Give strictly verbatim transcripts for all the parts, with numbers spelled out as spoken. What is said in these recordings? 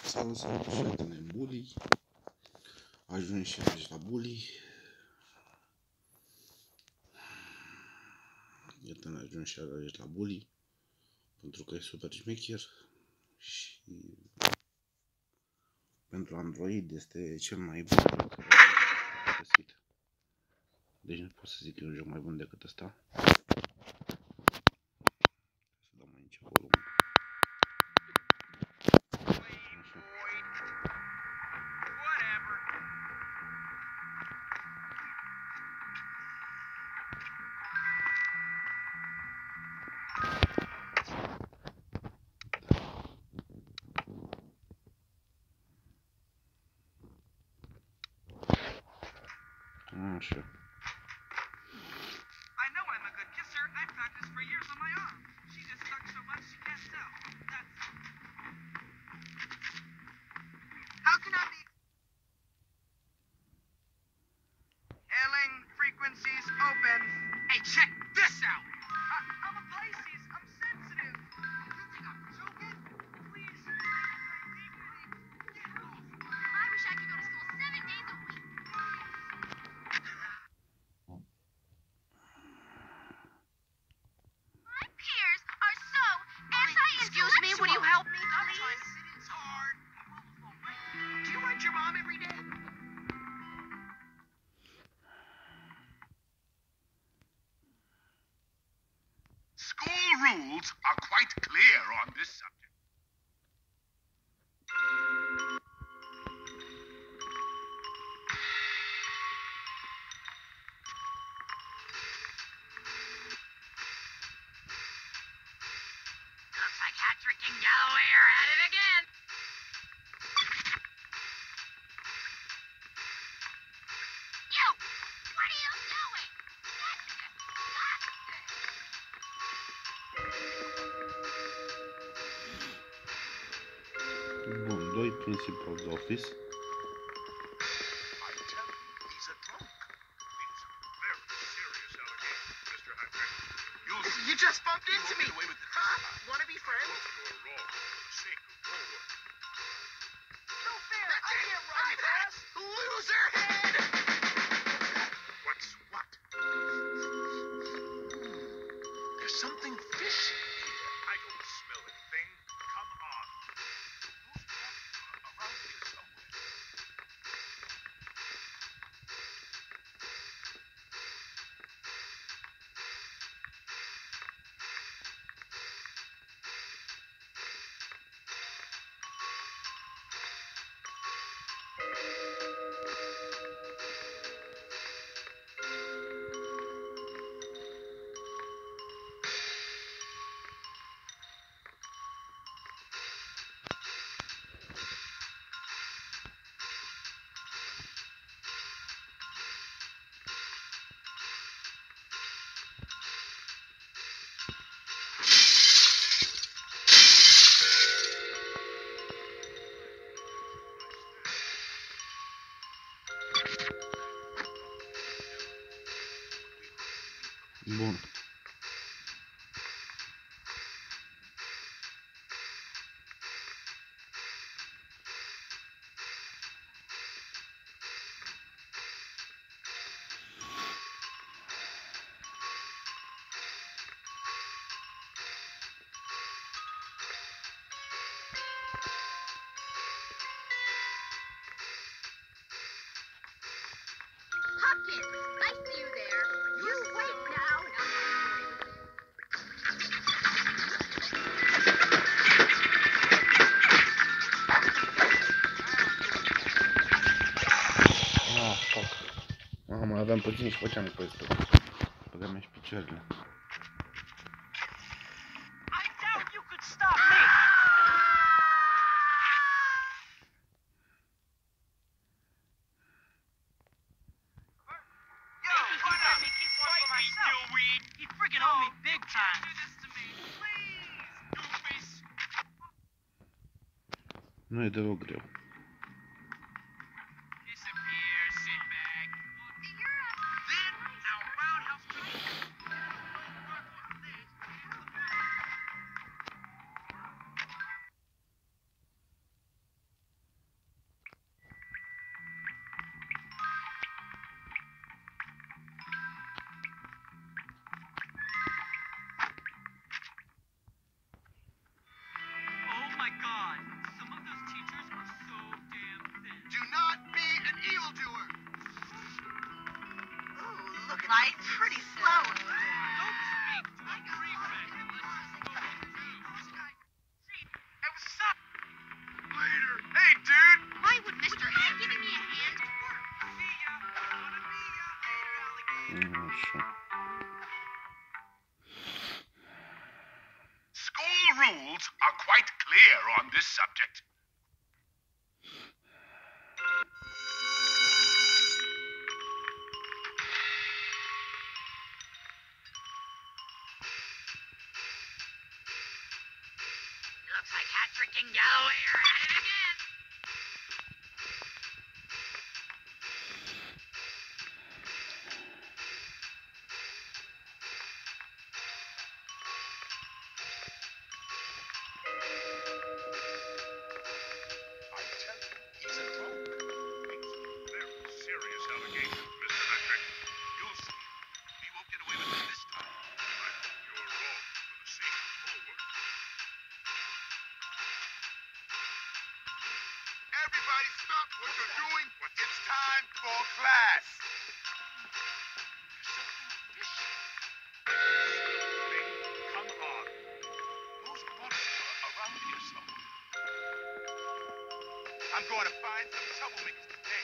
Salut, salut, prietene bully. Ajung și aici la bully. Iată, ne ajung și aici la bully. Pentru că e super șmecher. Și pentru Android este cel mai bun joc găsit. Deci nu pot să zic că e un joc mai bun decât ăsta. Să dăm aici volum. Așa. I know I'm a good kisser. I've practiced for years on my arm. She just sucks so much she can't tell. That's... How can I be... Hailing frequencies open. Hey, check this out! I I'm a Pisces. I'm sensitive. You think I'm joking? Please, please, my dignity. Get off. I wish I could go to school seven days a week. My peers are so anti-intellectual. Excuse me, would you help me, please? It's hard. Do you write your mom every day? School rules are quite clear on this subject. Looks like Hattrick and Galloway are at it again. You! What are you doing? That's disgusting. Bun, doi Principal's Office. I tell you, he's a drunk. These are very serious allegations, Mister Hattrick. You'll You just bumped you into won't me. get away with it this Huh? time. Want to be friends? You're wrong for the sake of war work. No fair. I can't run fast. Loser head. What's what? There's something fishy here. I don't smell anything. Come on. Those walkers are around here somewhere. Bun. Hopkins, I see you there. You wait now. and Ah, fuck. Ah, mai aveam puțin și făceam cu asta. Băgam și picioarele. I doubt you could stop me. Yo, why not me keep one for myself? He freaking owe me big time. Do this to me, please, doofus. Nu e deloc greu. Disappear, sit back. Then our roundhouse trick. Așa. School rules are quite clear on this subject. Looks like Hattrick and Galloway are at it again. I tell you, he's a drunk. It's very serious allegations, Mister Hattrick. You'll see. He won't get away with it this time. I hope you're wrong for the sake of forward. Everybody stop what you're doing. It's time for class. Come on. Those books are around here somewhere. I'm going to find some troublemakers today.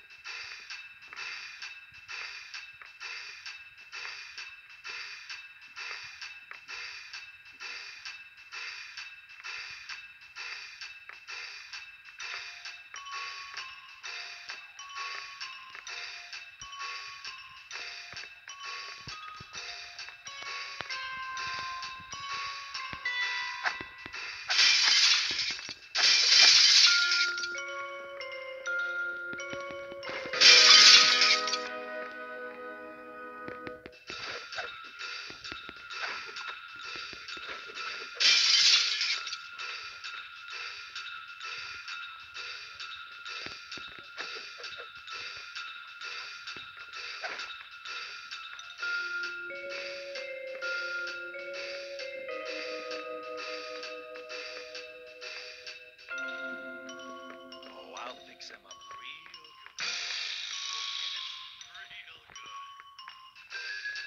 Oh, I'll fix them up real good. Oh, yes, real good.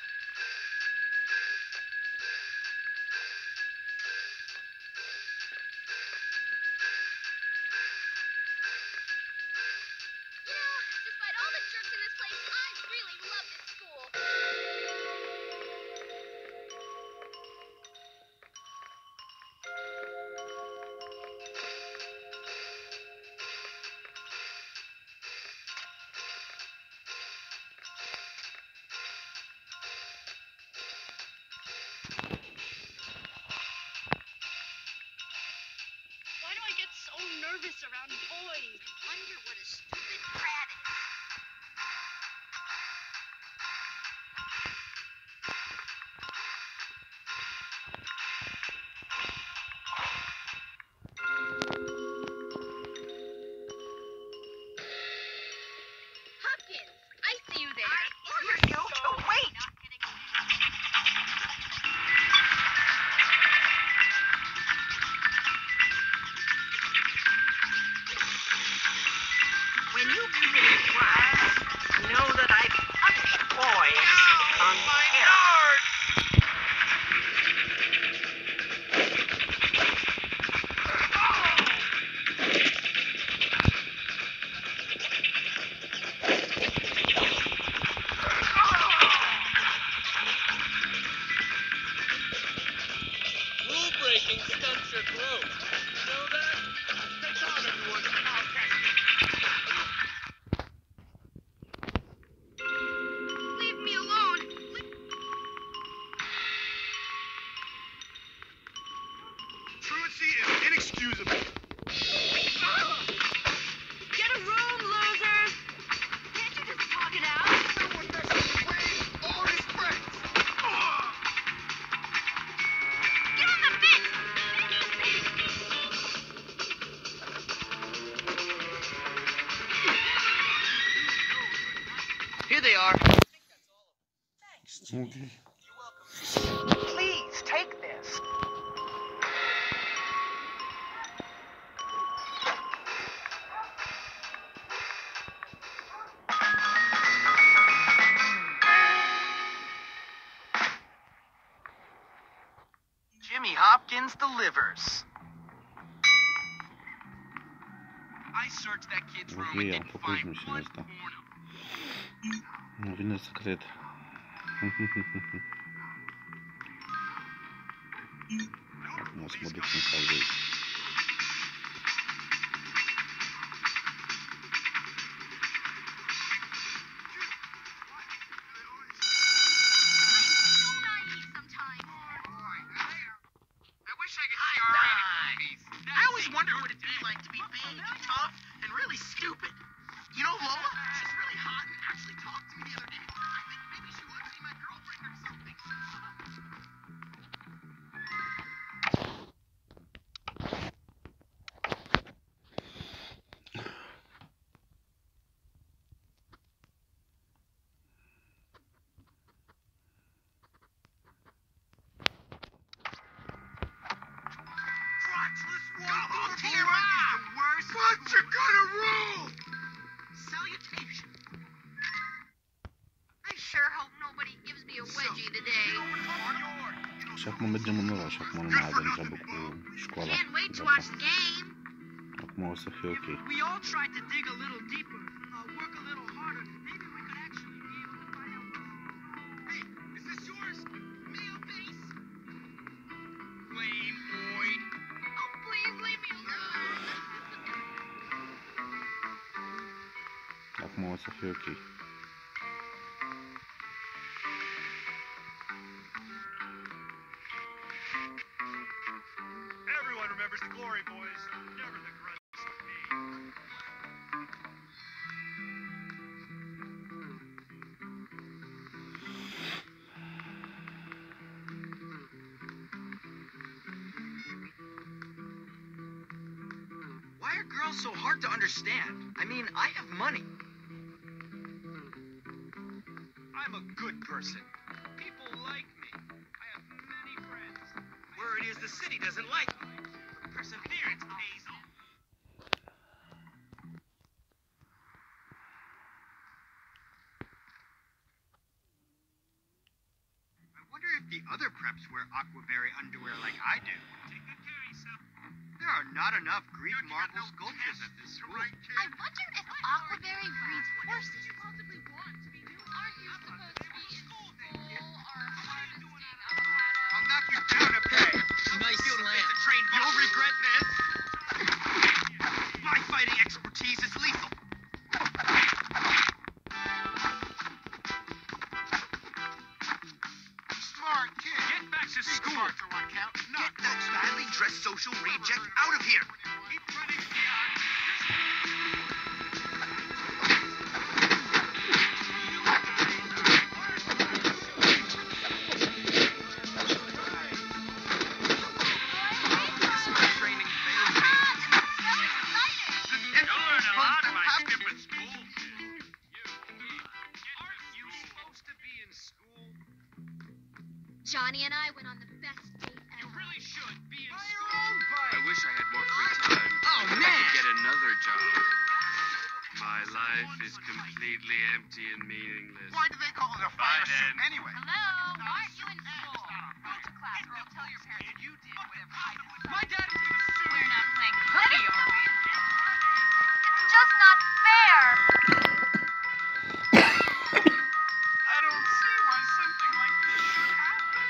You know, despite all the jerks in this place, I really love this school. Why do I get so nervous around boys? I wonder what a stupid brat is. Hopkins, I see you there. I ordered you to wait. Not kidding. When you commit crimes, know that I punish boys unfairly. Rule breaking stunts your growth. You know that? Take on everyone. Leave me alone. Truancy is inexcusable. Get a room, losers! Can't you just talk it out? Someone messes with Wayne or his friends. Get on the bench. Here they are. Okay. Please take this. Jimmy Hopkins delivers. I searched that kid's room Ok, and am didn't făcut find misiunea one asta. porno. Nu vine să cred. Acum o să mă duc să-mi salvez. I wish I could see R-rated movies. I always wondered what it'd be like to be big, tough, and really stupid. You know Lola? She's really hot and actually talked to me the other day. I think maybe she wants to be my girlfriend or something. Crotchless one. Go home to your mom. Is the worst. What's you gonna rule? Salutation. I sure hope nobody gives me a wedgie today. Și acum mergem în oraș, acum nu mai avem treabă cu școala. Can't wait to Gata. watch the game. Acum o să fie ok. We all tried to dig a little deeper, uh, work a little harder. Maybe we could actually be able to find out what's... Hey, is this yours? Mail base? Flame void. Oh, please leave me alone. Acum o să fie ok. Everyone remembers the Glory Boys. Never the Grunts of me. Why are girls so hard to understand? I mean, I have money. I'm a good person. People like me. I have many friends. Word is the city doesn't like me. Perseverance pays off. I wonder if the other preps wear Aquaberry underwear like I do. Take good care of yourself. There are not enough Greek marble sculptures at this school. I wonder if Aquaberry breeds horses. Aren't you supposed to be in school or harvesting avocados? I'll knock you down a peg. Nice slam. You'll regret this. My fighting expertise is lethal. Smart kid. Get back to school. Get that badly dressed social reject out of here. Keep running beyond. Johnny and I went on the best date ever. You really should be in school. I wish I had more free time. Oh, I man. could get another job. My life is completely empty and meaningless. Why do they call it a fire Bye, suit then. anyway? Hello? Why aren't you in school? Go to class or I'll tell your parents you did whatever I decided. My daddy's gonna sue We're you. not playing hooky, are we? It's just not fair. I don't see why something like this should happen.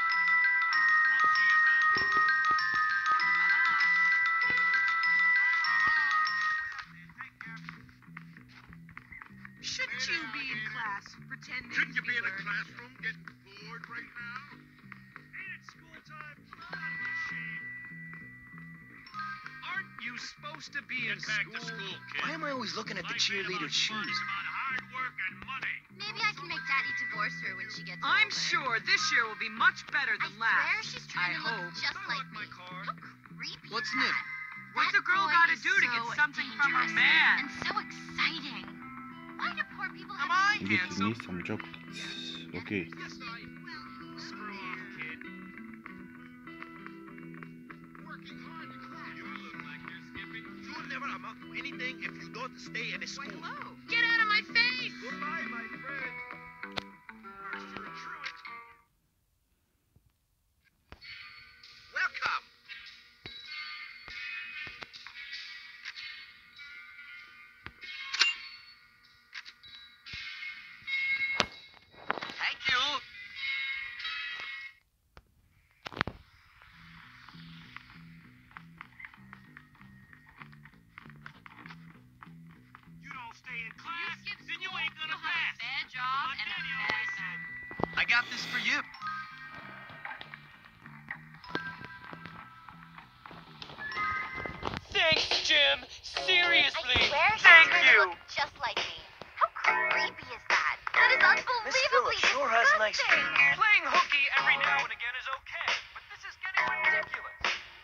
Shouldn't you be in class pretending Shouldn't to you be in a learning? classroom getting bored right now? Ain't it school time? Ought to be ashamed. Aren't you supposed to be in Get back school? to school, kid. Why am I always looking at the Life ain't about cheerleader's fun, shoes? It's about hard work and money. Maybe I can make Daddy divorce her when she gets I'm older. sure this year will be much better I than swear last. she's trying I to look hope. just I like like my me. car. How creepy What's is new? that? What's That a girl boy gotta is do to get so something from her dangerous man? And so exciting. Why do poor people Am have I Give me handsome? some chocolates. Ok. Yes, I am. Screw off, kid. Working hard in class. You look like you're skipping. You'll never amount to anything if you don't stay in the school. Hello. Get out of my face! Goodbye, my friend. First you're a truant. Welcome. Thank you. Jim, seriously. I swear Thank she's you. gonna look just like me. How creepy is that? That is unbelievably sure has nice disgusting. Playing hooky every now and again is okay, but this is getting ridiculous.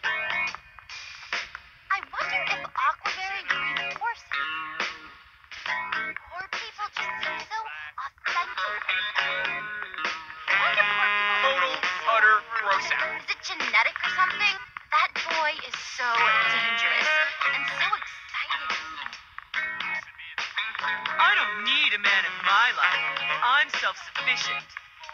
I wonder if Aquaberry breeds horses. Poor people just seem so authentic. Why do poor people Total, behave so utter rude? gross out. Is it genetic or something? That boy is so dangerous and so exciting. I don't need a man in my life. I'm self-sufficient.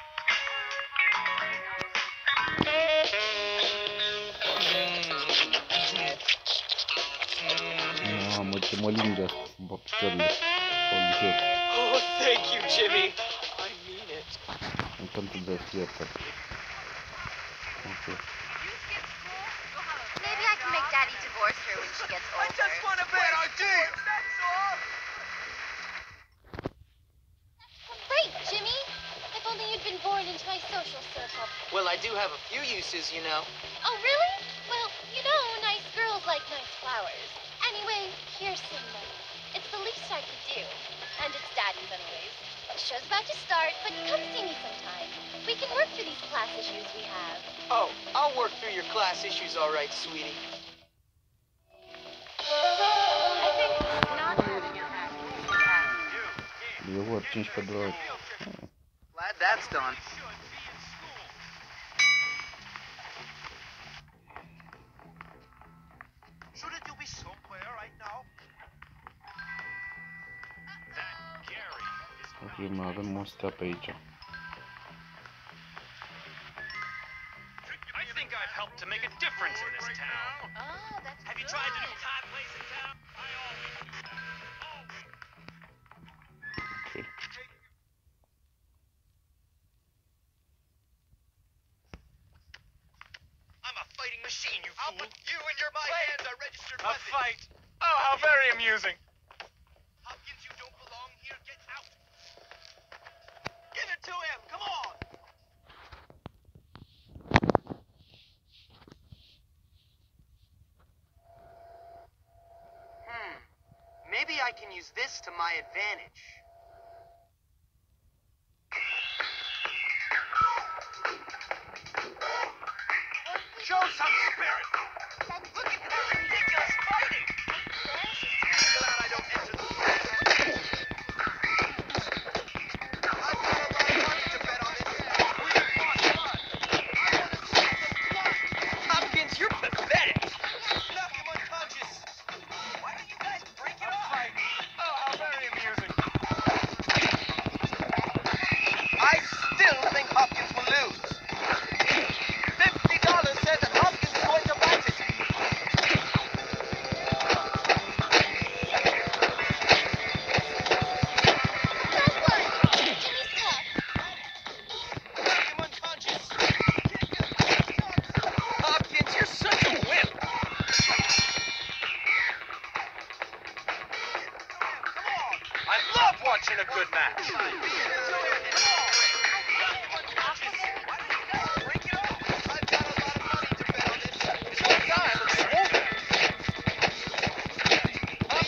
Mamă, ce mă linge asta, picioarele. Holy shit. Oh, thank you, Jimmy. I mean it. I'm tempted to skip it. Okay. Maybe I can make Daddy divorce her when she gets older. I just want a bad idea. That's all. Great, Jimmy. If only you'd been born into my social circle. Well, I do have a few uses, you know. Oh, really? Well, you know, nice girls like nice flowers. Anyway, here's some money. It's the least I could do. And it's Daddy's anyways. The show's about to start, but come see me sometime. We can work through these class issues we have. Oh, I'll work through your class issues all right, sweetie. I think not having a happy past. Eu văd cincisprezece dolari. Glad that's done. Shouldn't you be somewhere right now? That Gary is Ok, mai avem o stea pe aici. I think I've helped to make a difference in this town. Oh, that's Have you good. tried the new Thai place in town? I always do that. Always. Ok. I'm a fighting machine, you fool. I'll put you in your my hands are registered A weapons. fight. Oh, how very amusing. Hopkins, you don't belong here. Get out. Give it to him. Come on. Hmm. Maybe I can use this to my advantage. Show some spirit. Look at that ridiculous fighting. I'm glad I don't enter the I've got a lot of money to bet on this. We want blood. I want to see some blood. Hopkins, you're pathetic. Knock him unconscious. Why don't you guys break it up? Oh, how very amusing. I still think Hopkins will lose. Fifty dollars says that Hopkins is going to bite it. Don't worry. Jimmy's tough. Knock him unconscious. Hopkins, you're such a wimp. Come on. I love watching a good match. Come on.